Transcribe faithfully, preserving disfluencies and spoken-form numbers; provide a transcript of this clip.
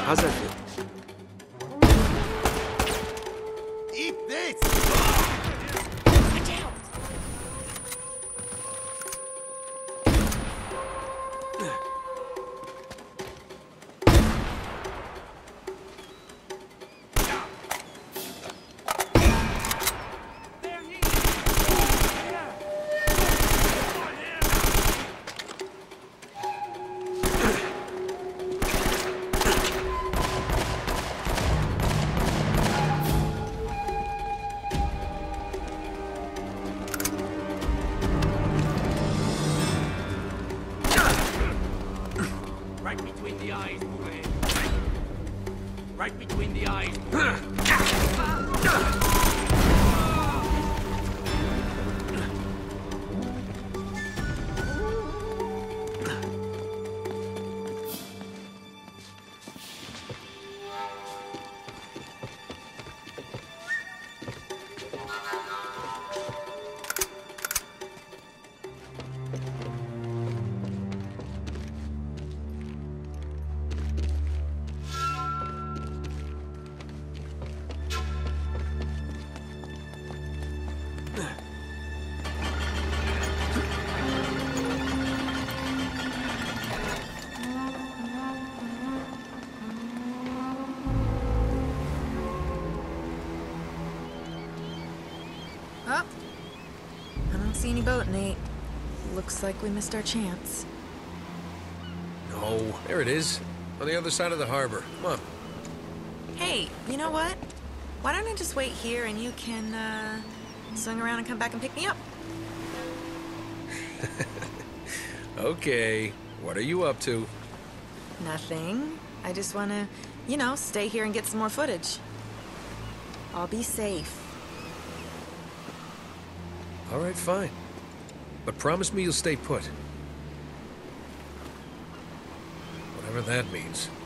How's that feel? Eat this! Right between the eyes, boy. Right between the eyes. Oh, I don't see any boat, Nate. Looks like we missed our chance. No, there it is. On the other side of the harbor. Come on. Hey, you know what? Why don't I just wait here and you can, uh, swing around and come back and pick me up? Okay. What are you up to? Nothing. I just want to, you know, stay here and get some more footage. I'll be safe. All right, fine. But promise me you'll stay put. Whatever that means.